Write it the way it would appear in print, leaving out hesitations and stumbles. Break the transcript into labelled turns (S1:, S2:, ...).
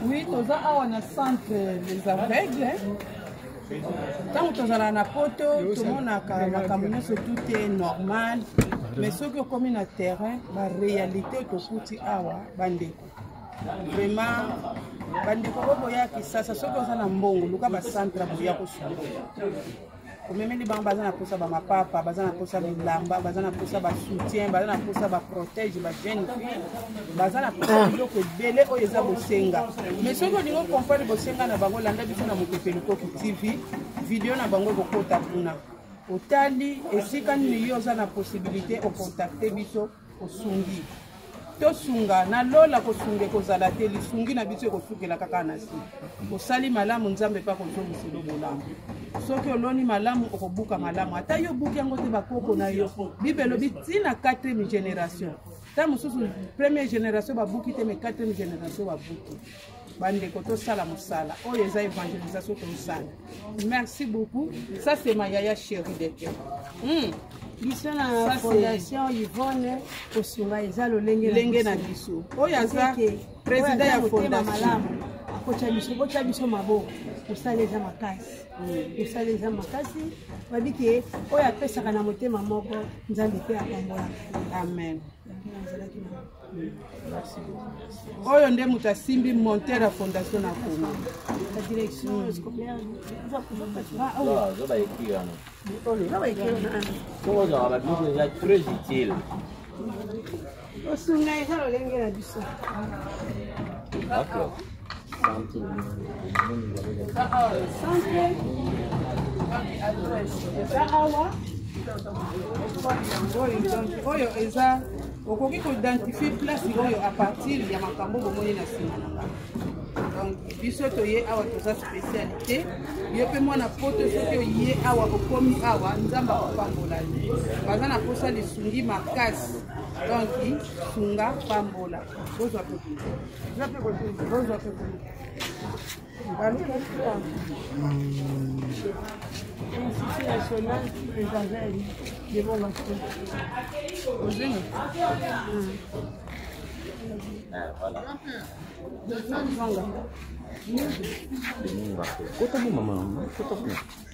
S1: Oui, toza awa na centre des aveugles. Tant que toza na poto, tout le monde a makamune sur tout est normal. Mais ce que comme na terrain, la réalité to kuti awa bandeko. Vraiment bandeko boya ki sasa ce que ça na mbongo, luka ba centre boya ko su. Même les bancs bazana pour ça ba mapapa, bazana pour ça bilamba, bazana pour ça ba soutien, bazana pour ça ba protège ba jeune fille, bazana pour ça biloko belé o eza bosenga. Mais ce que dingo comprendre bosenga na bango landa biso na motepeliko ki TV, vidéo na bango bokota kuna. Otali esika ni yoza na possibilité o contacter biso o sungi. To sunga na lola ko sunge ko zala te li sungi na biso ko sukela kaka na si. Ko sali malamu nzambe pa ko zo muselo bolamu. Soki oloni malamu okobuka malamu ata yo buki yango te bakoko na yo bibelo bitina 4e génération ta mususu première génération babuki te mais 4e génération babuki bandeko to sala musala oyo eza évangélisation to sala. Merci beaucoup, ça c'est ma yaya chérie de cœur.
S2: Biso na fondation Yvonne Kosunga eza lolenge
S1: na biso oyo aza président ya fondation
S2: kocha biso maboko kosaleza makasi kosaleza makasi babiki oyo apesaka na motema moko nzambe mpe akambola.
S1: Amen. Oyo nde mutu asimbi monter ya fondation na Congo
S2: la direction scolaire
S3: très utile.
S2: Kosunga eza lolenge na biso.
S3: D'accord.
S1: oyo eza okoki koidentifier place oyo à partir ya makambo bomoni na nsima na ngai. Donc biso toye awa toza spécialité yo mpe mwana poto soki oye awa okomi awa nzambe akopambola ye baza na posa lisungi makasi. Donc sunga pambola bozwa pe bozwa pe
S2: Institut national des aveugles de Bongato.
S3: Voilà.
S1: Bonga.
S3: Kota mo mama, kota mo.